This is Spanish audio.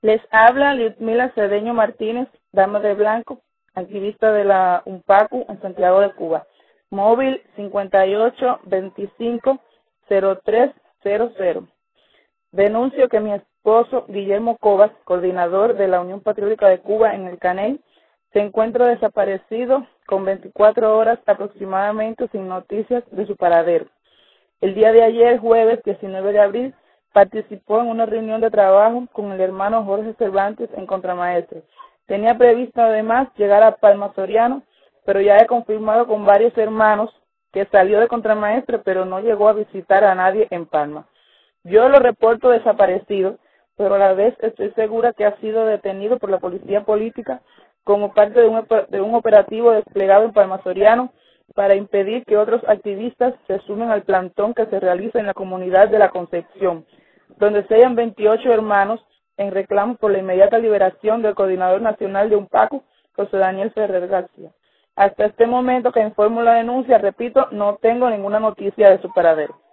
Les habla Liudmila Cedeño Martínez, dama de blanco, activista de la UNPACU en Santiago de Cuba. Móvil 5825-0300. Denuncio que mi esposo, Guillermo Cobas, coordinador de la Unión Patriótica de Cuba en el Caney, se encuentra desaparecido con 24 horas aproximadamente sin noticias de su paradero. El día de ayer, jueves 19 de abril, participó en una reunión de trabajo con el hermano Jorge Cervantes en Contramaestre. Tenía previsto además llegar a Palma Soriano, pero ya he confirmado con varios hermanos que salió de Contramaestre, pero no llegó a visitar a nadie en Palma. Yo lo reporto desaparecido, pero a la vez estoy segura que ha sido detenido por la policía política como parte de un operativo desplegado en Palma Soriano para impedir que otros activistas se sumen al plantón que se realiza en la comunidad de La Concepción, donde se hallan 28 hermanos en reclamo por la inmediata liberación del coordinador nacional de UNPACU, José Daniel Ferrer García. Hasta este momento que informo la denuncia, repito, no tengo ninguna noticia de su paradero.